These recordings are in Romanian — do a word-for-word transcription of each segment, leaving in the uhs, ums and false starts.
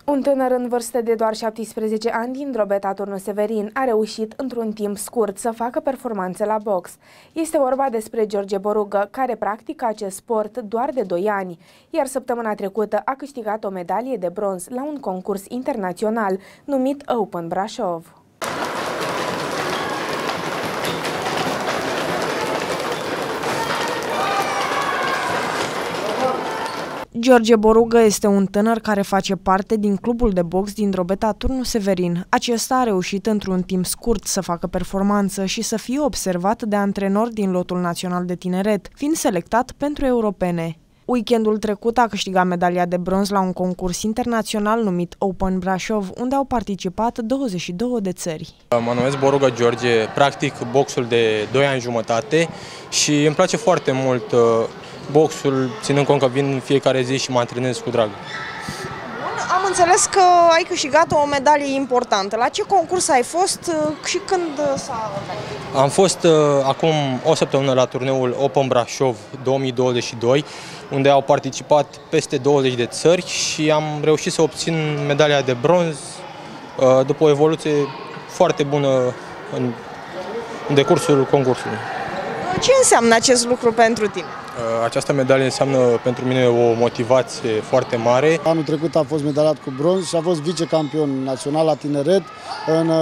Un tânăr în vârstă de doar șaptesprezece ani din Drobeta Turnu Severin a reușit într-un timp scurt să facă performanțe la box. Este vorba despre George Borugă, care practică acest sport doar de doi ani, iar săptămâna trecută a câștigat o medalie de bronz la un concurs internațional numit Open Brașov. George Borugă este un tânăr care face parte din clubul de box din Drobeta Turnu Severin. Acesta a reușit într-un timp scurt să facă performanță și să fie observat de antrenori din lotul național de tineret, fiind selectat pentru europene. Weekendul trecut a câștigat medalia de bronz la un concurs internațional numit Open Brașov, unde au participat douăzeci și două de țări. Mă numesc Borugă George, practic boxul de doi ani jumătate și îmi place foarte mult boxul, ținând cont că vin în fiecare zi și mă antrenez cu drag. Bun, am înțeles că ai câștigat o medalie importantă. La ce concurs ai fost și când s-a organizat? Am fost uh, acum o săptămână la turneul Open Brașov două mii douăzeci și doi, unde au participat peste douăzeci de țări și am reușit să obțin medalia de bronz uh, după o evoluție foarte bună în, în decursul concursului. Ce înseamnă acest lucru pentru tine? Această medalie înseamnă pentru mine o motivație foarte mare. Anul trecut a fost medaliat cu bronz și a fost vicecampion național la tineret în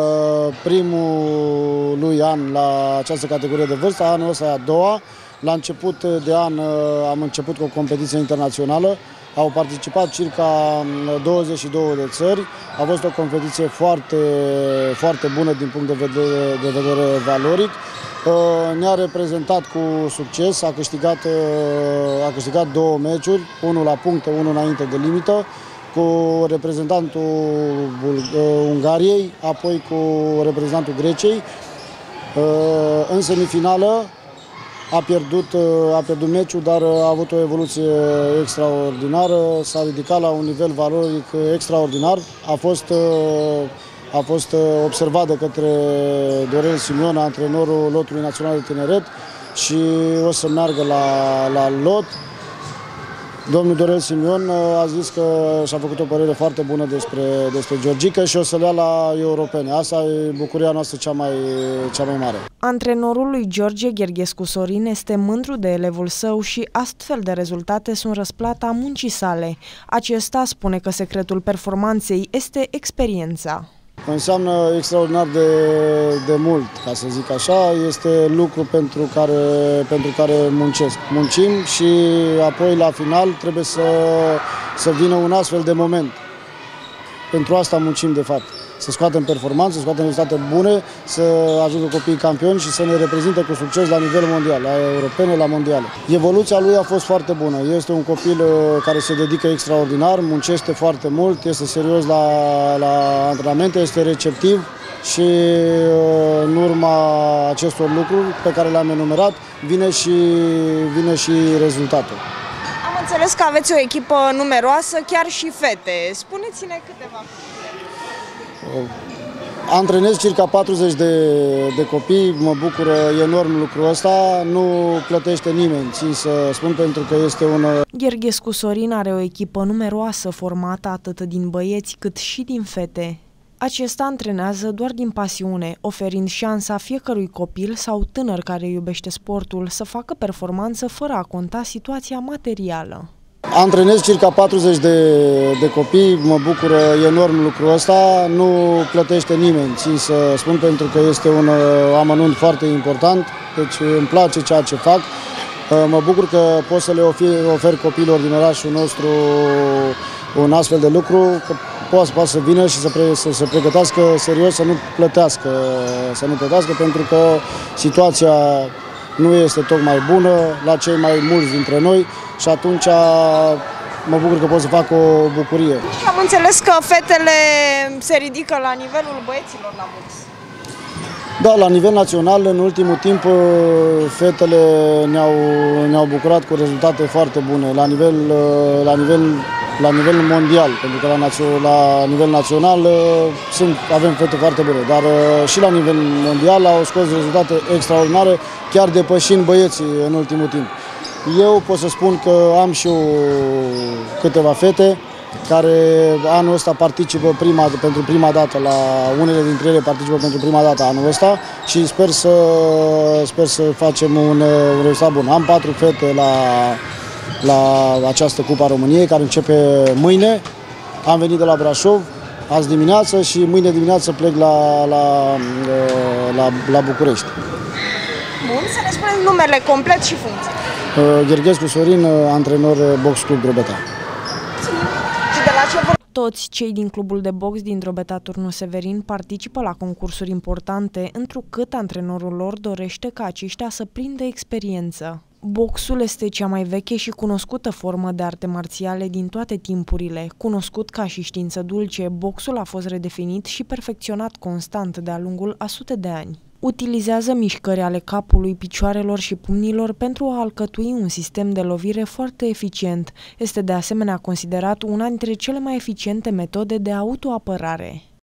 primul lui an la această categorie de vârstă. Anul ăsta e a doua. La început de an am început cu o competiție internațională. Au participat circa douăzeci și două de țări. A fost o competiție foarte, foarte bună din punct de vedere, de vedere valoric. Ne-a reprezentat cu succes, a câștigat, a câștigat două meciuri, unul la puncte, unul înainte de limită, cu reprezentantul Ungariei, apoi cu reprezentantul Greciei. În semifinală a pierdut, a pierdut meciul, dar a avut o evoluție extraordinară, s-a ridicat la un nivel valoric extraordinar. A fost A fost observat de către Dorel Simion, antrenorul lotului național de tineret, și o să meargă la, la lot. Domnul Dorel Simion a zis că și-a făcut o părere foarte bună despre, despre Georgica și o să le ia la europene. Asta e bucuria noastră cea mai, cea mai mare. Antrenorul lui George Gherghescu Sorin este mândru de elevul său și astfel de rezultate sunt răsplata muncii sale. Acesta spune că secretul performanței este experiența. Înseamnă extraordinar de, de mult, ca să zic așa, este lucru pentru care, pentru care muncesc. Muncim și apoi la final trebuie să, să vină un astfel de moment. Pentru asta muncim de fapt. Să scoatem performanțe, să scoatem rezultate bune, să ajungă copiii campioni și să ne reprezinte cu succes la nivel mondial, la europene, la mondiale. Evoluția lui a fost foarte bună. Este un copil care se dedică extraordinar, muncește foarte mult, este serios la, la antrenamente, este receptiv și în urma acestor lucruri pe care le-am enumerat vine și, vine și rezultatul. Am înțeles că aveți o echipă numeroasă, chiar și fete. Spuneți-ne câteva. Antrenez circa patruzeci de, de copii, mă bucură enorm lucrul ăsta, nu plătește nimeni, țin să spun, pentru că este un... Gherghescu Sorin are o echipă numeroasă formată atât din băieți cât și din fete. Acesta antrenează doar din pasiune, oferind șansa fiecărui copil sau tânăr care iubește sportul să facă performanță fără a conta situația materială. Antrenez circa patruzeci de, de copii, mă bucură enorm lucrul ăsta, nu plătește nimeni, țin să spun, pentru că este un amănunt foarte important, deci îmi place ceea ce fac. Mă bucur că pot să le ofer, ofer copiilor din orașul nostru un astfel de lucru, că poate, poate să vină și să, pre, să se pregătească serios, să nu plătească, să nu plătească, pentru că situația nu este tocmai bună la cei mai mulți dintre noi și atunci mă bucur că pot să fac o bucurie. Am înțeles că fetele se ridică la nivelul băieților la box. Da, la nivel național, în ultimul timp, fetele ne-au ne-au bucurat cu rezultate foarte bune, la nivel, la nivel, la nivel mondial, pentru că la, la nivel național sunt, avem fete foarte bune, dar și la nivel mondial au scos rezultate extraordinare, chiar depășind băieții în ultimul timp. Eu pot să spun că am și eu câteva fete care anul ăsta participă prima, pentru prima dată, la unele dintre ele participă pentru prima dată anul ăsta și sper să, sper să facem un, un rezultat bun. Am patru fete la, la această Cupa României, care începe mâine. Am venit de la Brașov azi dimineață și mâine dimineață plec la, la, la, la București. Bun, să ne spuneți numele complet și funcție. Gherghescu Sorin, antrenor Box Club Drobeta. Și de la ce vor... Toți cei din clubul de box din Drobeta Turnu Severin participă la concursuri importante, întrucât antrenorul lor dorește ca aceștia să prindă experiență. Boxul este cea mai veche și cunoscută formă de arte marțiale din toate timpurile. Cunoscut ca și știință dulce, boxul a fost redefinit și perfecționat constant de-a lungul a sute de ani. Utilizează mișcări ale capului, picioarelor și pumnilor pentru a alcătui un sistem de lovire foarte eficient. Este de asemenea considerat una dintre cele mai eficiente metode de autoapărare.